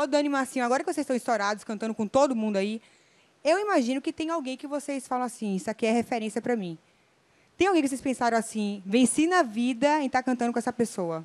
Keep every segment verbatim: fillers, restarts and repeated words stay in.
Ô, Dani e Marcinho, agora que vocês estão estourados, cantando com todo mundo aí, eu imagino que tem alguém que vocês falam assim, isso aqui é referência para mim. Tem alguém que vocês pensaram assim, venci na vida em estar cantando com essa pessoa?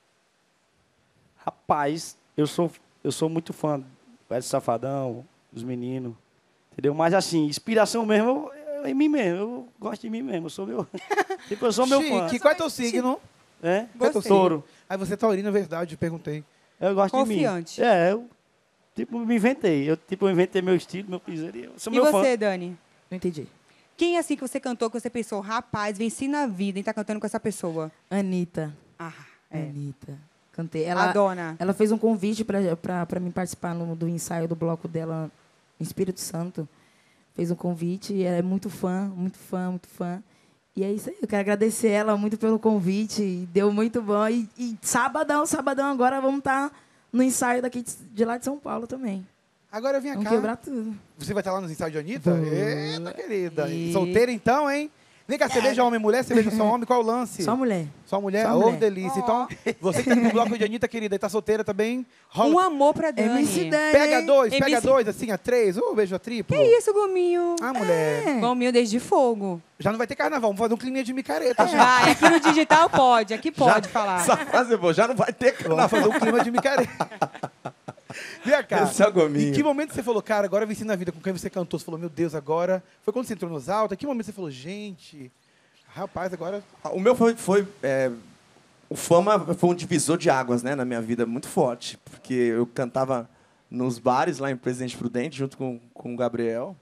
Rapaz, eu sou, eu sou muito fã do Wesley Safadão, dos meninos, entendeu? Mas, assim, inspiração mesmo é em mim mesmo. Eu gosto de mim mesmo. Eu sou meu... tipo, eu sou meu fã. Chique, qual é teu signo? É? Qual é teu Touro. Aí você é taurino, é verdade, eu perguntei. Eu gosto Confiante. de mim. É, eu, tipo, me inventei. Eu, tipo, inventei meu estilo, meu piseiro. Eu sou E meu você, fã. Dani? Não entendi. Quem, assim, que você cantou, que você pensou, rapaz, venci na vida em estar cantando com essa pessoa? Anitta. Ah, é. Anitta. Cantei. Ela, A dona. ela fez um convite para mim participar no, do ensaio do bloco dela em Espírito Santo. Fez um convite e ela é muito fã, muito fã, muito fã. E é isso aí. Eu quero agradecer ela muito pelo convite. Deu muito bom. E, e sabadão, sabadão agora vamos estar no ensaio daqui de, de lá de São Paulo também. Agora vem Vamos cá. quebrar tudo. Você vai estar lá nos ensaios de Anitta? Vou. Eita, querida. E- Solteira então, hein? Vem cá, você beija homem e mulher? Você beija só homem? Qual é o lance? Só mulher. Só mulher? Só Ô, mulher. delícia. Então, você que tá no bloco de Anitta, querida, e tá solteira também, rola. Um amor pra Dani. M C Dani. Pega dois, pega M C dois, assim, a três. Ô, beijo a triplo. Que isso, Gominho? Ah, mulher. Gominho desde fogo. Já não vai ter carnaval, vamos fazer um climinha de micareta, gente. Vai, aqui no digital pode, aqui pode falar. Essa frase é boa, já não vai ter Vamos carnaval. fazer um clima de micareta. Vem cá. Esse é o Gominho. Em que momento você falou, cara, agora eu venci na vida com quem você cantou? Você falou, meu Deus, agora... Foi quando você entrou nos altos? Em que momento você falou, gente, rapaz, agora... O meu foi... foi é, o Fama foi um divisor de águas, né, na minha vida, muito forte. Porque eu cantava nos bares lá em Presidente Prudente, junto com, com o Gabriel.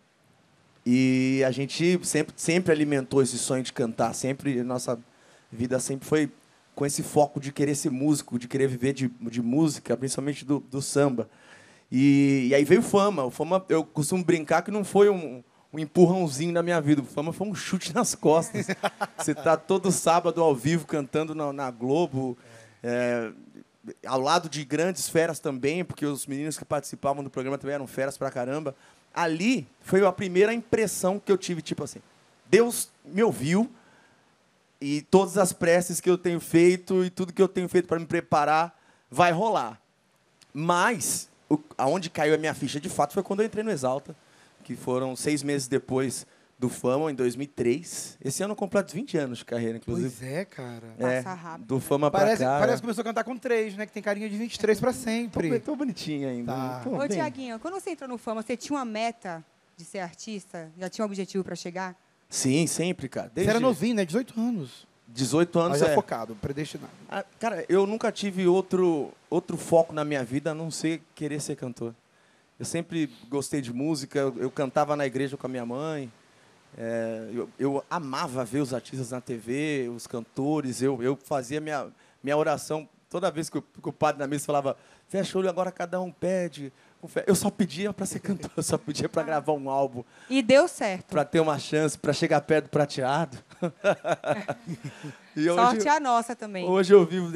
E a gente sempre, sempre alimentou esse sonho de cantar. Sempre, nossa vida sempre foi com esse foco de querer ser músico, de querer viver de, de música, principalmente do, do samba. E, e aí veio o Fama. O Fama, eu costumo brincar que não foi um, um empurrãozinho na minha vida. O Fama foi um chute nas costas. Você está todo sábado ao vivo cantando na, na Globo, é, ao lado de grandes feras também, porque os meninos que participavam do programa também eram feras pra caramba. Ali foi a primeira impressão que eu tive, tipo assim, Deus me ouviu e todas as preces que eu tenho feito e tudo que eu tenho feito para me preparar vai rolar. Mas, o, aonde caiu a minha ficha, de fato, foi quando eu entrei no Exalta, que foram seis meses depois do Fama, em dois mil e três. Esse ano eu completo vinte anos de carreira, inclusive. Pois é, cara. É, Passa rápido. do Fama pra Parece, cá. parece que é. começou a cantar com três, né? Que tem carinha de vinte e três pra Tô, sempre. tô bonitinho ainda. Tá. Tô Ô, bem. Tiaguinho, quando você entrou no Fama, você tinha uma meta de ser artista? Já tinha um objetivo para chegar? Sim, sempre, cara. Você Desde era novinho, né? dezoito anos. dezoito anos, Mas já é. focado, predestinado. Ah, cara, eu nunca tive outro, outro foco na minha vida a não ser querer ser cantor. Eu sempre gostei de música, eu, eu cantava na igreja com a minha mãe. É, eu, eu amava ver os artistas na T V, os cantores. Eu, eu fazia minha, minha oração toda vez que o, que o padre na mesa falava fecha o olho, agora cada um pede. Eu só pedia para ser cantor, eu só pedia para gravar um álbum, E deu certo. para ter uma chance, para chegar perto do prateado. E Sorte hoje, a nossa também. hoje eu vivo